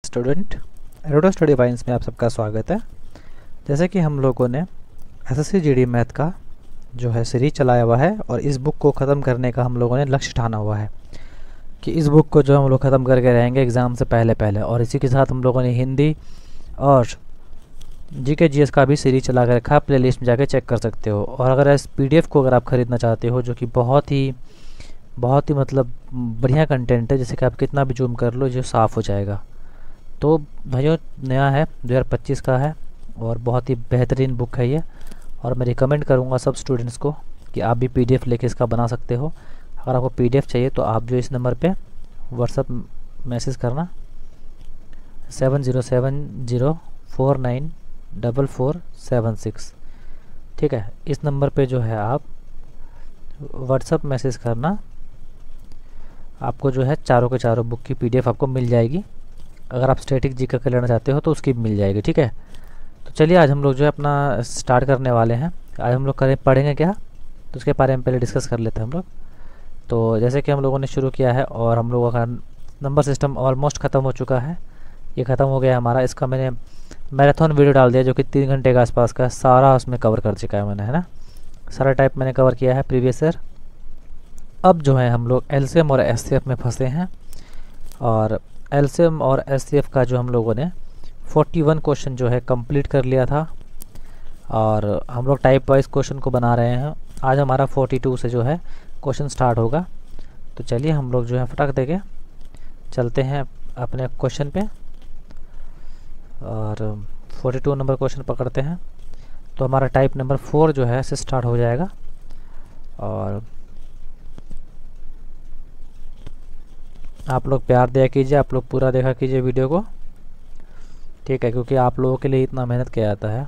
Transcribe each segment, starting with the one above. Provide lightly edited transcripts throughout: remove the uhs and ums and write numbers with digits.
Student, एरोडो study wines में आप सबका स्वागत है। जैसे कि हम लोगों ने एसएससी जीडी मैथ का जो है सीरीज चलाया हुआ है और इस बुक को ख़त्म करने का हम लोगों ने लक्ष्य ठाना हुआ है कि इस बुक को जो हम लोग ख़त्म करके रहेंगे एग्ज़ाम से पहले। और इसी के साथ हम लोगों ने हिंदी और जीके जीएस का भी सीरीज चला कर रखा है, प्ले लिस्ट में जाकर चेक कर सकते हो। और अगर इस PDF को अगर आप ख़रीदना चाहते हो, जो कि बहुत ही मतलब बढ़िया कंटेंट है, जैसे कि आप कितना भी जूम कर लो जो साफ़ हो जाएगा। तो भाइयों, नया है, 2025 का है और बहुत ही बेहतरीन बुक है ये। और मैं रिकमेंड करूँगा सब स्टूडेंट्स को कि आप भी PDF लेके इसका बना सकते हो। अगर आपको PDF चाहिए तो आप जो इस नंबर पे व्हाट्सअप मैसेज करना 7070494476, ठीक है। इस नंबर पे जो है आप व्हाट्सअप मैसेज करना, आपको जो है चारों के चारों बुक की PDF आपको मिल जाएगी। अगर आप स्टैटिक जीके का लेना चाहते हो तो उसकी भी मिल जाएगी, ठीक है। तो चलिए आज हम लोग जो है अपना स्टार्ट करने वाले हैं। आज हम लोग पढ़ेंगे क्या, तो उसके बारे में पहले डिस्कस कर लेते हैं हम लोग। तो जैसे कि हम लोगों ने शुरू किया है और हम लोगों का नंबर सिस्टम ऑलमोस्ट ख़त्म हो चुका है। ये ख़त्म हो गया हमारा। इसका मैंने मैराथन वीडियो डाल दिया जो कि 3 घंटे के आसपास का, सारा उसमें कवर कर चुका है मैंने, है ना। सारा टाइप मैंने कवर किया है प्रीवियस ईयर। अब जो है हम लोग LCM और SCF में फंसे हैं। और LCM और SCF का जो हम लोगों ने 41 क्वेश्चन जो है कंप्लीट कर लिया था और हम लोग टाइप वाइज क्वेश्चन को बना रहे हैं। आज हमारा 42 से जो है क्वेश्चन स्टार्ट होगा। तो चलिए हम लोग जो है फटाक देके चलते हैं अपने क्वेश्चन पे और 42 नंबर क्वेश्चन पकड़ते हैं। तो हमारा टाइप नंबर 4 जो है से स्टार्ट हो जाएगा। और आप लोग प्यार दिया कीजिए, आप लोग पूरा देखा कीजिए वीडियो को, ठीक है, क्योंकि आप लोगों के लिए इतना मेहनत किया जाता है।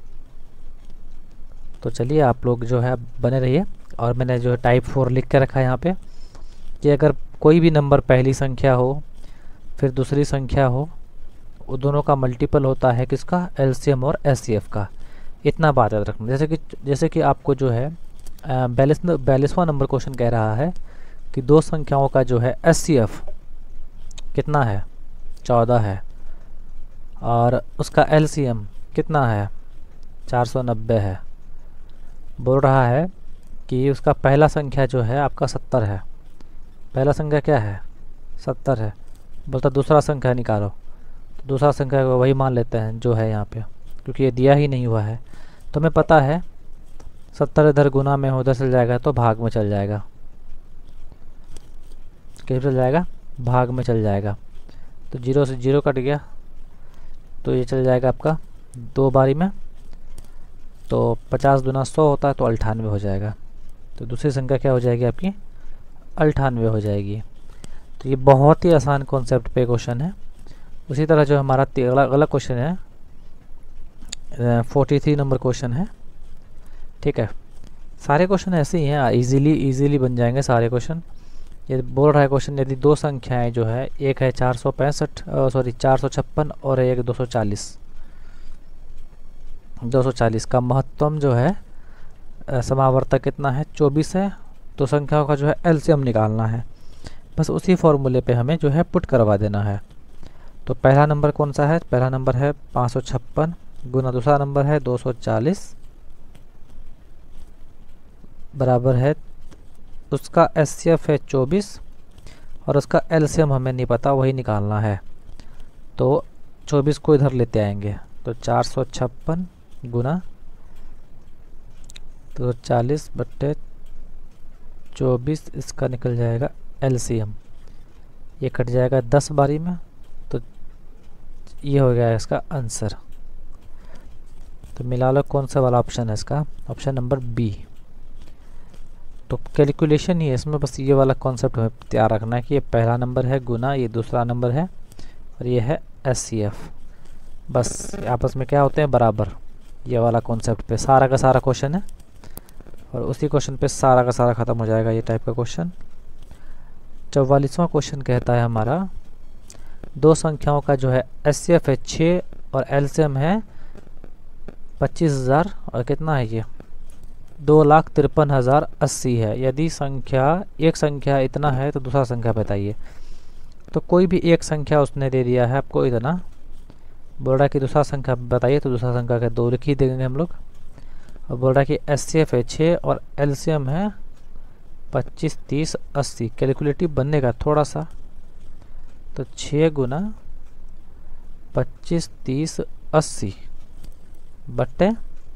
तो चलिए आप लोग जो है बने रहिए। और मैंने जो है टाइप 4 लिख के रखा है यहाँ पे कि अगर कोई भी नंबर पहली संख्या हो फिर दूसरी संख्या हो, वो दोनों का मल्टीपल होता है किसका, LCM और SCF का। इतना बात याद रखना। जैसे कि आपको जो है 42वां नंबर क्वेश्चन कह रहा है कि दो संख्याओं का जो है SCF कितना है, 14 है, और उसका LCM कितना है, 490 है। बोल रहा है कि उसका पहला संख्या जो है आपका 70 है। पहला संख्या क्या है, 70 है। बोलता दूसरा संख्या निकालो। तो दूसरा संख्या को वही मान लेते हैं जो है यहाँ पे, क्योंकि ये दिया ही नहीं हुआ है। तो हमें पता है 70 इधर गुना में उधर चल जाएगा तो भाग में चल जाएगा। किस चल जाएगा, भाग में चल जाएगा। तो 0 से 0 कट गया तो ये चल जाएगा आपका 2 बारी में। तो 50 दूना 100 होता है तो 98 हो जाएगा। तो दूसरी संख्या क्या हो जाएगी आपकी, 98 हो जाएगी। तो ये बहुत ही आसान कॉन्सेप्ट पे क्वेश्चन है। उसी तरह जो हमारा अगला क्वेश्चन है 43 नंबर क्वेश्चन है, ठीक है। सारे क्वेश्चन ऐसे ही हैं, इजीली बन जाएंगे सारे क्वेश्चन। ये बोल रहा है क्वेश्चन, यदि दो संख्याएं जो है, एक है 456 और एक 240 का महत्तम जो है समावर्तक कितना है, 24 है। तो संख्याओं का जो है LCM निकालना है। बस उसी फॉर्मूले पे हमें जो है पुट करवा देना है। तो पहला नंबर कौन सा है, पहला नंबर है 556 गुना दूसरा नंबर है 240 बराबर है, उसका SCF है 24 और उसका LCM हमें नहीं पता, वही निकालना है। तो 24 को इधर लेते आएंगे। तो 456 गुना 240 बट्टे 24, इसका निकल जाएगा LCM। ये कट जाएगा 10 बारी में। तो ये हो गया इसका आंसर। तो मिला लो कौन सा वाला ऑप्शन है इसका, ऑप्शन नंबर B। तो कैलकुलेशन ही है इसमें, बस ये वाला कॉन्सेप्ट हमें तैयार रखना है कि ये पहला नंबर है गुना ये दूसरा नंबर है और ये है SCF। बस आपस में क्या होते हैं, बराबर। ये वाला कॉन्सेप्ट पे सारा का सारा क्वेश्चन है और उसी क्वेश्चन पे सारा का सारा ख़त्म हो जाएगा ये टाइप का क्वेश्चन। 44वां क्वेश्चन कहता है हमारा, दो संख्याओं का जो है SCF है 6 और LCM है 25,000 और कितना है ये 2,53,080 है। यदि संख्या एक संख्या इतना है तो दूसरा संख्या बताइए। तो कोई भी एक संख्या उसने दे दिया है आपको इतना, बोल रहा है कि दूसरा संख्या बताइए, तो दूसरा संख्या का 2 लिख ही देंगे हम लोग। और बोल रहा है कि एचसीएफ है 6 और एलसीएम है 25, 30, 80। कैलकुलेटिव बनने का थोड़ा सा, तो 6 गुना 25, 30, 80 बट्टे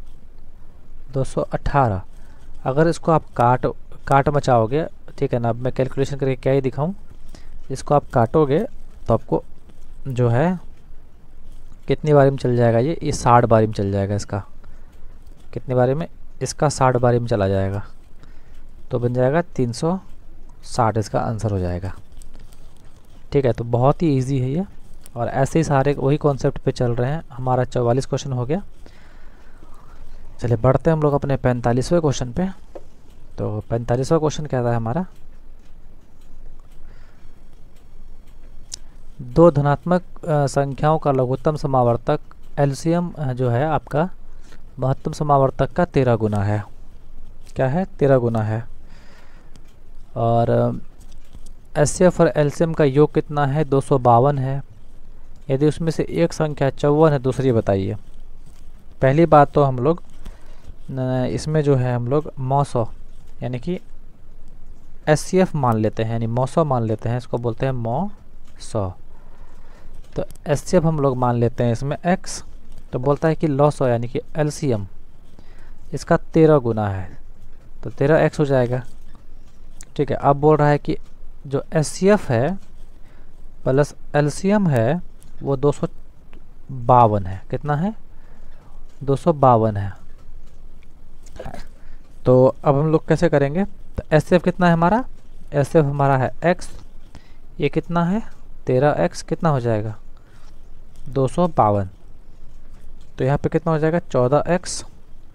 218। अगर इसको आप काट मचाओगे, ठीक है ना, अब मैं कैलकुलेशन करके क्या ही दिखाऊं, इसको आप काटोगे तो आपको जो है कितनी बारी में चल जाएगा, ये 60 बारी में चल जाएगा। इसका कितनी बारी में, इसका 60 बारी में चला जाएगा, तो बन जाएगा 360, इसका आंसर हो जाएगा। ठीक है, तो बहुत ही इजी है ये, और ऐसे ही सारे वही कॉन्सेप्ट पे चल रहे हैं। हमारा 44 क्वेश्चन हो गया। चलिए बढ़ते हैं हम लोग अपने 45वें क्वेश्चन पे। तो 45वां क्वेश्चन कहता है हमारा, दो धनात्मक संख्याओं का लघुत्तम समावर्तक एलसीएम जो है आपका महत्तम समावर्तक का 13 गुना है। क्या है? 13 गुना है। और एचसीएफ और एलसीएम का योग कितना है? 252 है। यदि उसमें से एक संख्या 54 है, दूसरी बताइए। पहली बात तो हम लोग इसमें जो है हम लोग मौसौ यानी कि एचसीएफ मान लेते हैं, यानी मौसौ मान लेते हैं, इसको बोलते हैं मौसौ। तो एचसीएफ हम लोग मान लेते हैं इसमें x, तो बोलता है कि लॉसौ यानी कि एलसीएम इसका 13 गुना है, तो 13x हो जाएगा। ठीक है, अब बोल रहा है कि जो एचसीएफ है प्लस एलसीएम है वो 252 है। कितना है? 252 है। तो अब हम लोग कैसे करेंगे? तो एचसीएफ कितना है हमारा? एचसीएफ हमारा है x, ये कितना है? 13x, कितना हो जाएगा? 252। तो यहाँ पे कितना हो जाएगा? 14x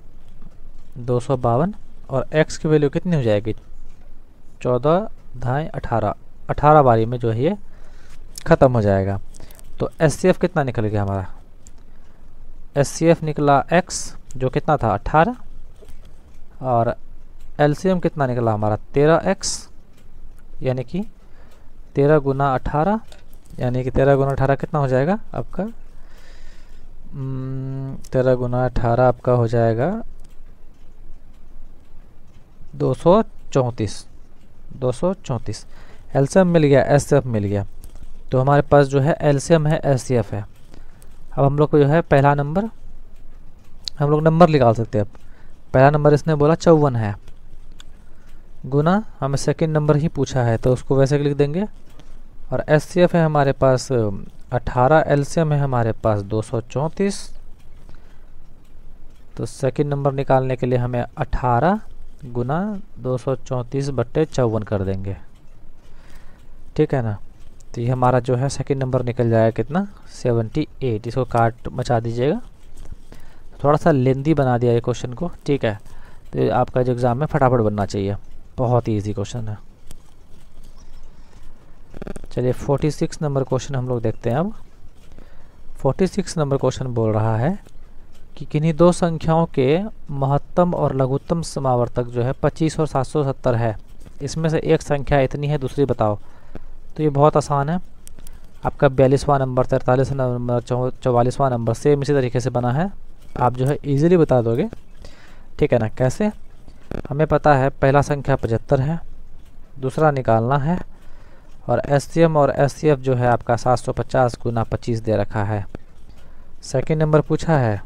252, और x की वैल्यू कितनी हो जाएगी? 14 ढाई 18, 18 बारी में जो है ये ख़त्म हो जाएगा। तो एचसीएफ कितना निकल गया हमारा? एचसीएफ निकला x जो कितना था? 18, और एलसीएम कितना निकला हमारा? 13x, यानी कि 13 गुना 18, यानी कि 13 गुना 18 कितना हो जाएगा आपका? 13 गुना 18 आपका हो जाएगा 234। 234 एलसीएम मिल गया, एचसीएफ मिल गया। तो हमारे पास जो है एलसीएम है, एचसीएफ है। अब हम लोग को जो है पहला नंबर, हम लोग नंबर निकाल सकते हैं। अब पहला नंबर इसने बोला 54 है, गुना हमें सेकंड नंबर ही पूछा है तो उसको वैसे लिख देंगे। और एचसीएफ है हमारे पास 18, एलसीएम है हमारे पास 234। तो सेकंड नंबर निकालने के लिए हमें 18 गुना 234 बट्टे 54 कर देंगे। ठीक है ना, तो ये हमारा जो है सेकंड नंबर निकल जाएगा कितना? 78। इसको काट मचा दीजिएगा, थोड़ा सा लेंदी बना दिया ये क्वेश्चन को। ठीक है, तो आपका जो एग्ज़ाम में फटाफट बनना चाहिए, बहुत ही ईजी क्वेश्चन है। चलिए 46 नंबर क्वेश्चन हम लोग देखते हैं। अब 46 नंबर क्वेश्चन बोल रहा है कि किन्हीं दो संख्याओं के महत्तम और लघुत्तम समावर्तक जो है 25 और 770 है, इसमें से एक संख्या इतनी है, दूसरी बताओ। तो ये बहुत आसान है। आपका 42वां नंबर, 43वां नंबर, 44वां नंबर सेम इसी तरीके से बना है, आप जो है इजीली बता दोगे। ठीक है ना, कैसे? हमें पता है पहला संख्या 75 है, दूसरा निकालना है, और एचसीएम और एचसीएफ जो है आपका 750 गुना 25 दे रखा है। सेकंड नंबर पूछा है,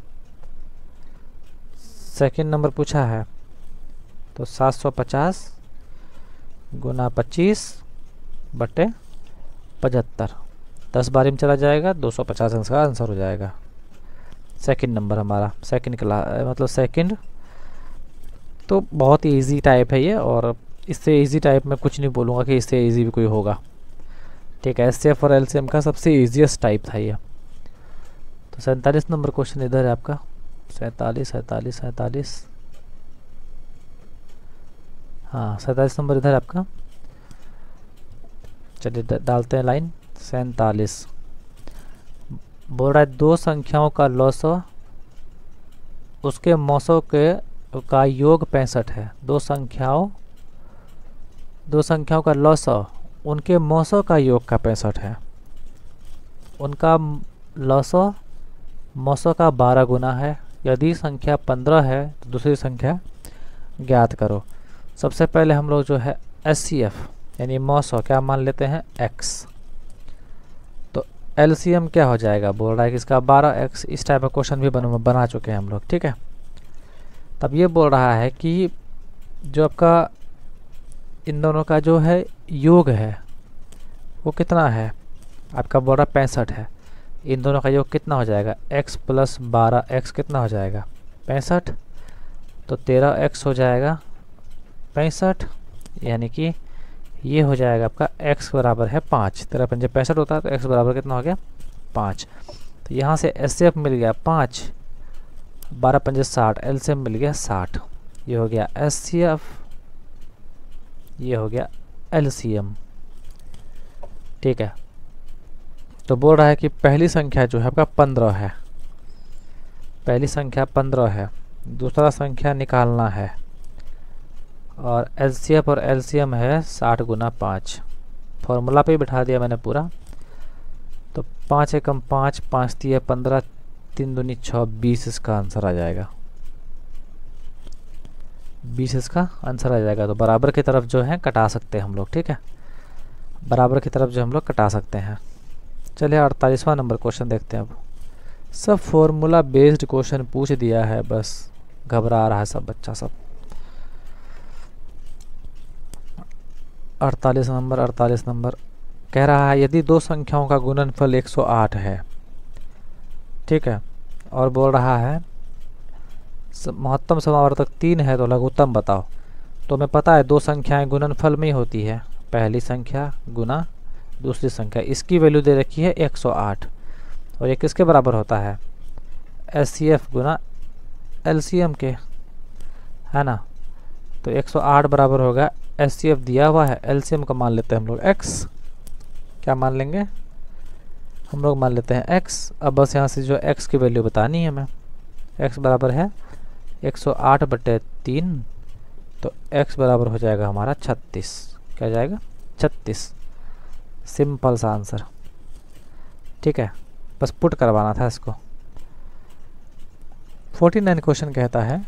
तो 750 गुना 25 बटे 75, 10 बारी में चला जाएगा, 250 इसका आंसर हो जाएगा। सेकंड नंबर हमारा, सेकंड क्लास मतलब सेकंड। तो बहुत ही इजी टाइप है ये, और इससे इजी टाइप में कुछ नहीं बोलूँगा कि इससे इजी भी कोई होगा। ठीक है, एचसीएफ और एलसीएम का सबसे इजीएस्ट टाइप था ये। तो 47 नंबर क्वेश्चन इधर है आपका, 47 हाँ 47 नंबर इधर है आपका। चलिए डालते हैं लाइन। 47 बोल रहा है दो संख्याओं का लॉसव उसके मौसों के का योग 65 है। दो संख्याओं का लॉसव उनके मौसों का योग का 65 है, उनका लसो मौसों का 12 गुना है। यदि संख्या 15 है तो दूसरी संख्या ज्ञात करो। सबसे पहले हम लोग जो है SCF यानी मौसों क्या मान लेते हैं x, तो LCM क्या हो जाएगा, बोल रहा है कि इसका 12x। इस टाइप का क्वेश्चन भी बना चुके हैं हम लोग, ठीक है। तब ये बोल रहा है कि जो आपका इन दोनों का जो है योग है वो कितना है, आपका बोल रहा 65 है। इन दोनों का योग कितना हो जाएगा, x + 12x कितना हो जाएगा 65, तो 13x हो जाएगा 65, यानी कि ये हो जाएगा आपका x बराबर है 5। 13 पंजे 65 होता है, तो x बराबर कितना हो गया 5। तो यहाँ से SCF मिल गया 5, 12 पंजे 60, LCM मिल गया 60। ये हो गया SCF, ये हो गया LCM, ठीक है। तो बोल रहा है कि पहली संख्या जो है आपका 15 है, पहली संख्या 15 है, दूसरा संख्या निकालना है, और LCF और LCM है 60 गुना 5। फॉर्मूला पे बिठा दिया मैंने पूरा। तो 5 एकम 5, 5 तिया 15, 3 दूनी 6, 20 इसका आंसर आ जाएगा, 20 इसका आंसर आ जाएगा। तो बराबर की तरफ जो है कटा सकते हैं हम लोग, ठीक है, बराबर की तरफ जो हम लोग कटा सकते हैं। चलिए 48वां नंबर क्वेश्चन देखते हैं। अब सब फॉर्मूला बेस्ड क्वेश्चन पूछ दिया है, बस घबरा रहा है सब बच्चा सब। 48 नंबर कह रहा है यदि दो संख्याओं का गुणनफल 108 है, ठीक है, और बोल रहा है महत्तम समावर्तक 3 है तो लघुत्तम बताओ। तो हमें पता है दो संख्याएं गुणनफल में ही होती है, पहली संख्या गुना दूसरी संख्या। इसकी वैल्यू दे रखी है 108, और ये किसके बराबर होता है, SCF गुना LCM के, है ना। तो 108 बराबर होगा, SCF दिया हुआ है, LCM का मान लेते हैं हम लोग x। क्या मान लेंगे हम लोग, मान लेते हैं x। अब बस यहाँ से जो x की वैल्यू बतानी है हमें, x बराबर है 108/3, तो x बराबर हो जाएगा हमारा 36। क्या जाएगा 36, सिंपल सा आंसर, ठीक है, बस पुट करवाना था इसको। 49 क्वेश्चन कहता है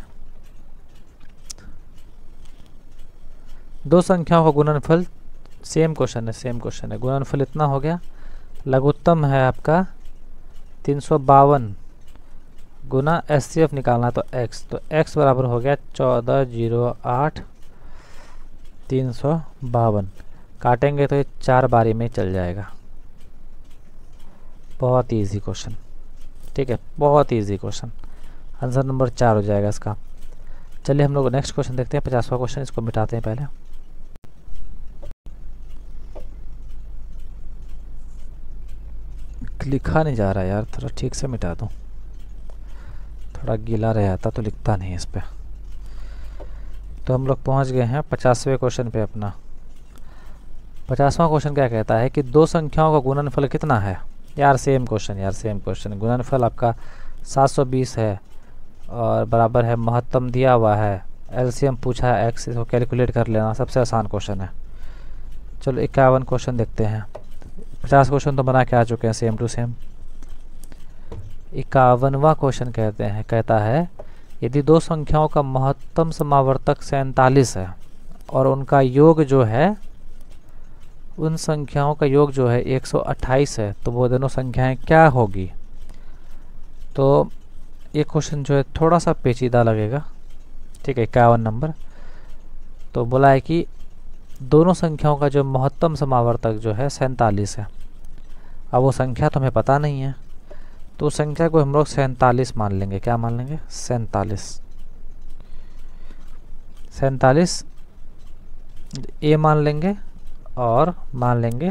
दो संख्याओं का गुणनफल, सेम क्वेश्चन है, गुणनफल इतना हो गया, लघुत्तम है आपका 352 गुना SCF निकालना तो x, तो x बराबर हो गया 1408 352। काटेंगे तो ये 4 बारी में चल जाएगा। बहुत इजी क्वेश्चन, ठीक है, बहुत इजी क्वेश्चन, आंसर नंबर 4 हो जाएगा इसका। चलिए हम लोग नेक्स्ट क्वेश्चन देखते हैं, 50वां क्वेश्चन, इसको मिटाते हैं पहले। लिखा नहीं जा रहा यार, थोड़ा ठीक से मिटा दूँ, थोड़ा गीला रह जाता तो लिखता नहीं इस पे। तो हम लोग पहुंच गए हैं 50वें क्वेश्चन पे अपना। 50वां क्वेश्चन क्या कहता है कि दो संख्याओं का गुणनफल कितना है। यार सेम क्वेश्चन, गुणनफल आपका 720 है और बराबर है, महत्तम दिया हुआ है, LCM पूछा है x, इसको कैलकुलेट कर लेना, सबसे आसान क्वेश्चन है। चलो 51 क्वेश्चन देखते हैं। 50 क्वेश्चन तो बना के आ चुके हैं सेम टू सेम। 51वां क्वेश्चन कहता है यदि दो संख्याओं का महत्तम समावर्तक 47 है और उनका योग जो है, उन संख्याओं का योग जो है 128 है, तो वो दोनों संख्याएं क्या होगी। तो ये क्वेश्चन जो है थोड़ा सा पेचीदा लगेगा, ठीक है। 51 नंबर तो बोला है कि दोनों संख्याओं का जो महत्तम समावर्तक जो है 47 है। अब वो संख्या तो हमें पता नहीं है, तो संख्या को हम लोग 47 मान लेंगे। क्या मान लेंगे 47 ए मान लेंगे और मान लेंगे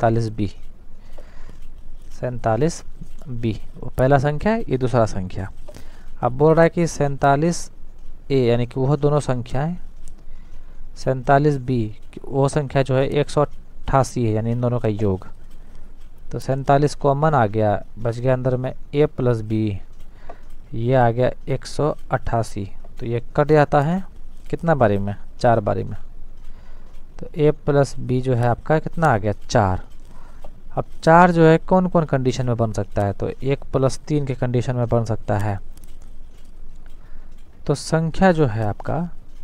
47 बी, वो पहला संख्या है, ये दूसरा संख्या। अब बोल रहा है कि 47 ए यानी कि वह दोनों संख्याएं, 47 बी वो संख्या जो है 188 है, यानी इन दोनों का योग। तो 47 कॉमन आ गया, बच गया अंदर में a प्लस बी, ये आ गया 188। तो ये कट जाता है कितना बारी में, 4 बारी में। तो a प्लस बी जो है आपका कितना आ गया 4। अब 4 जो है कौन कौन कंडीशन में बन सकता है, तो 1 प्लस 3 के कंडीशन में बन सकता है। तो संख्या जो है आपका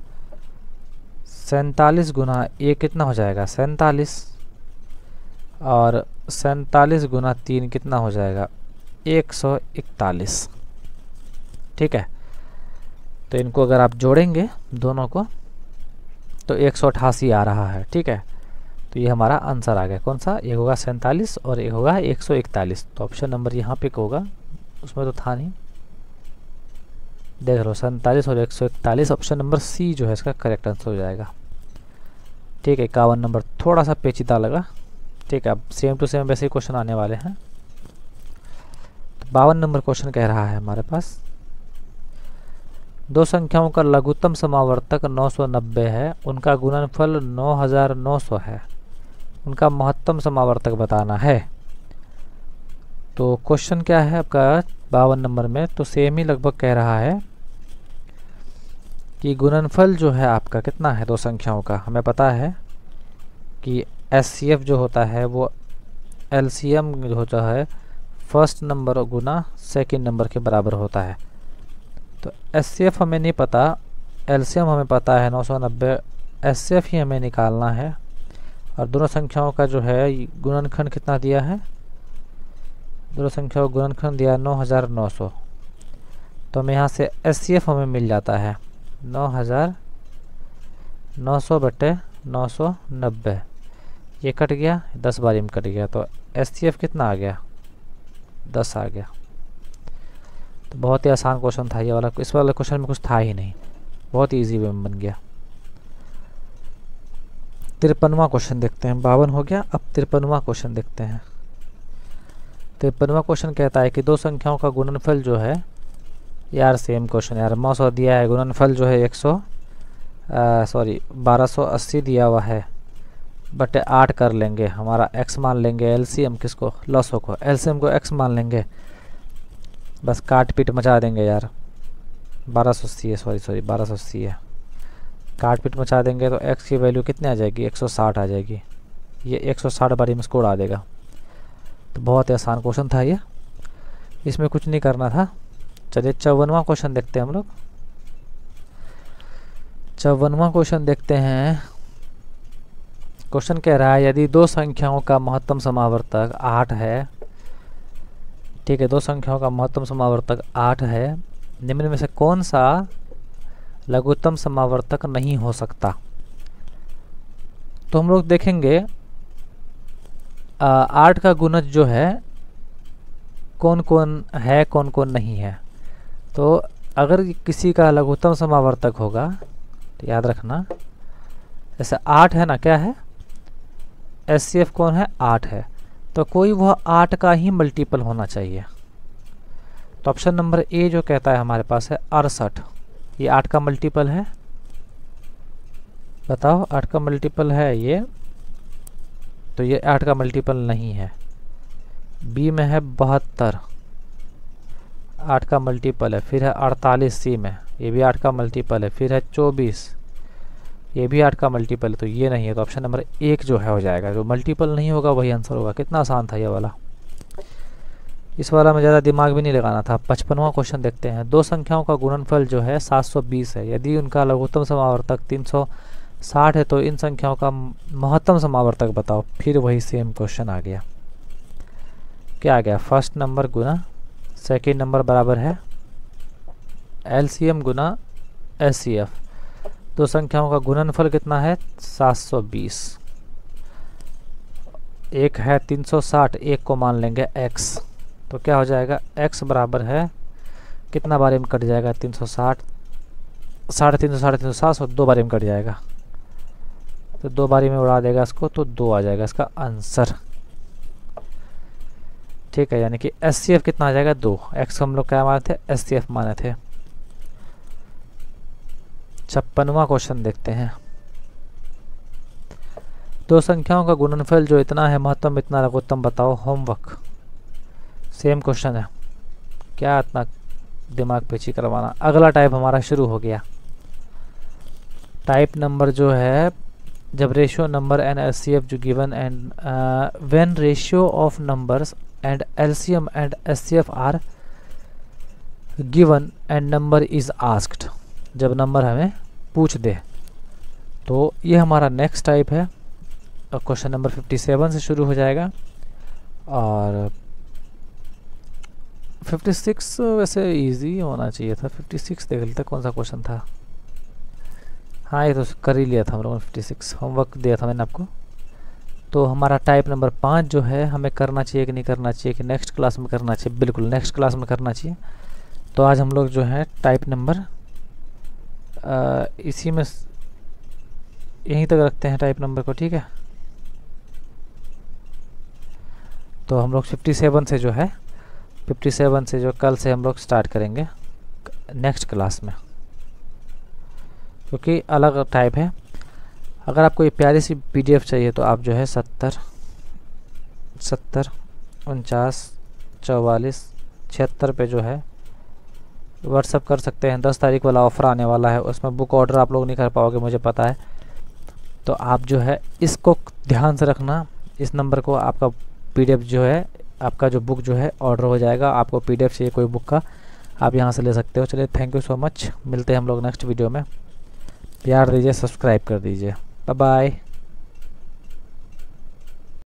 47 गुना a कितना हो जाएगा 47, और 47 गुना 3 कितना हो जाएगा 141। ठीक है, तो इनको अगर आप जोड़ेंगे दोनों को तो 188 आ रहा है। ठीक है, तो ये हमारा आंसर आ गया। कौन सा, एक होगा 47 और एक होगा 141। तो ऑप्शन नंबर यहाँ पे होगा, उसमें तो था नहीं, देख लो 47 और 141, ऑप्शन नंबर सी जो है इसका करेक्ट आंसर हो जाएगा। ठीक है, 51 नंबर थोड़ा सा पेचीदा लगा। ठीक है, अब सेम टू सेम वैसे ही क्वेश्चन आने वाले हैं। तो 52 नंबर क्वेश्चन कह रहा है हमारे पास, दो संख्याओं का लघुत्तम समावर्तक 990 है, उनका गुणनफल 9900 है, उनका महत्तम समावर्तक बताना है। तो क्वेश्चन क्या है आपका 52 नंबर में, तो सेम ही लगभग कह रहा है कि गुणनफल जो है आपका कितना है दो संख्याओं का। हमें पता है कि एचसीएफ जो होता है वो एलसीएम जो होता है फर्स्ट नंबर गुना सेकंड नंबर के बराबर होता है। तो एचसीएफ हमें नहीं पता, एलसीएम हमें पता है 990, एचसीएफ ही हमें निकालना है। और दोनों संख्याओं का जो है गुणनखंड कितना दिया है, दोनों संख्याओं का गुणनखंड दिया है 9900। तो हमें यहाँ से एचसीएफ हमें मिल जाता है 9900 बटे 990। ये कट गया, 10 बारी में कट गया, तो एचसीएफ कितना आ गया 10 आ गया। तो बहुत ही आसान क्वेश्चन था ये वाला, इस वाले क्वेश्चन में कुछ था ही नहीं, बहुत ही ईजी वे में बन गया। 53वां क्वेश्चन देखते हैं, 52 हो गया, अब 53वां क्वेश्चन देखते हैं। 53वां क्वेश्चन कहता है कि दो संख्याओं का गुणनफल जो है, यार सेम क्वेश्चन यार, 900 दिया है, गुणनफल जो है 1280 दिया हुआ है, बटे 8 कर लेंगे, हमारा x मान लेंगे, एलसीएम किसको, लॉसो को, एलसीएम को x मान लेंगे, बस काट पीट मचा देंगे यार। 1280 है, सॉरी 1280 है, काट पीट मचा देंगे तो x की वैल्यू कितनी आ जाएगी 160 आ जाएगी। ये 160 बारी में इसको उड़ा देगा। तो बहुत ही आसान क्वेश्चन था ये, इसमें कुछ नहीं करना था। चलिए 54वां क्वेश्चन देखते हैं हम लोग। 54वां क्वेश्चन देखते हैं। क्वेश्चन कह रहा है यदि दो संख्याओं का महत्तम समावर्तक 8 है, ठीक है, दो संख्याओं का महत्तम समावर्तक 8 है, निम्न में से कौन सा लघुत्तम समावर्तक नहीं हो सकता। तो हम लोग देखेंगे 8 का गुणज जो है कौन कौन है कौन कौन नहीं है। तो अगर किसी का लघुत्तम समावर्तक होगा तो याद रखना, जैसे 8 है ना, क्या है एचसीएफ कौन है 8 है, तो कोई वह 8 का ही मल्टीपल होना चाहिए। तो ऑप्शन नंबर ए जो कहता है हमारे पास है 68, ये 8 का मल्टीपल है, बताओ 8 का मल्टीपल है ये, तो ये 8 का मल्टीपल नहीं है। बी में है 72, 8 का मल्टीपल है। फिर है 48 सी में, ये भी 8 का मल्टीपल है। फिर है 24, ये भी 8 का मल्टीपल है, तो ये नहीं है। तो ऑप्शन नंबर 1 जो है हो जाएगा, जो मल्टीपल नहीं होगा वही आंसर होगा। कितना आसान था ये वाला, इस वाला में ज़्यादा दिमाग भी नहीं लगाना था। 55वां क्वेश्चन देखते हैं। दो संख्याओं का गुणनफल जो है 720 है, यदि उनका लघुत्तम समावर्तक 360 है तो इन संख्याओं का महत्तम समावर्तक बताओ। फिर वही सेम क्वेश्चन आ गया, क्या आ गया, फर्स्ट नंबर गुना सेकेंड नंबर बराबर है एलसीएम गुना एचसीएफ। दो संख्याओं का गुणनफल कितना है 720, एक है 360, एक को मान लेंगे x, तो क्या हो जाएगा x बराबर है कितना बारे में कट जाएगा 360, 350, 350, 2 बारे में कट जाएगा, तो 2 बारी में उड़ा देगा इसको, तो 2 आ जाएगा इसका आंसर। ठीक है, यानी कि एचसीएफ कितना आ जाएगा 2, x हम लोग क्या माने थे एचसीएफ माने थे। 56वां क्वेश्चन देखते हैं। दो संख्याओं का गुणनफल जो इतना है महत्तम इतना लघुत्तम बताओ। होमवर्क सेम क्वेश्चन है, क्या इतना दिमाग पेची करवाना। अगला टाइप हमारा शुरू हो गया। टाइप नंबर जो है जब रेशियो नंबर एंड एचसीएफ जो given and when ratio of numbers and LCM and HCF are given and number is asked, जब नंबर हमें पूछ दे। तो ये हमारा नेक्स्ट टाइप है। क्वेश्चन नंबर 57 से शुरू हो जाएगा और 56 वैसे इजी होना चाहिए था। 56 देख लेते कौन सा क्वेश्चन था। हाँ ये तो कर ही लिया था हम लोगों ने, 56 होमवर्क दिया था मैंने आपको। तो हमारा टाइप नंबर 5 जो है हमें करना चाहिए कि नहीं करना चाहिए, कि नेक्स्ट क्लास में करना चाहिए, बिल्कुल नेक्स्ट क्लास में करना चाहिए। तो आज हम लोग जो है टाइप नंबर इसी में यहीं तक रखते हैं टाइप नंबर को, ठीक है। तो हम लोग 57 से जो है 57 से जो कल से हम लोग स्टार्ट करेंगे नेक्स्ट क्लास में, क्योंकि अलग टाइप है। अगर आपको ये प्यारी सी पीडीएफ चाहिए तो आप जो है 70 49 44 76 पे जो है व्हाट्सअप कर सकते हैं। 10 तारीख वाला ऑफ़र आने वाला है, उसमें बुक ऑर्डर आप लोग नहीं कर पाओगे, मुझे पता है। तो आप जो है इसको ध्यान से रखना, इस नंबर को आपका पीडीएफ जो है, आपका जो बुक जो है ऑर्डर हो जाएगा। आपको पीडीएफ चाहिए कोई बुक का, आप यहाँ से ले सकते हो। चलिए थैंक यू सो मच, मिलते हैं हम लोग नेक्स्ट वीडियो में। प्यार दीजिए, सब्सक्राइब कर दीजिए। Bye bye.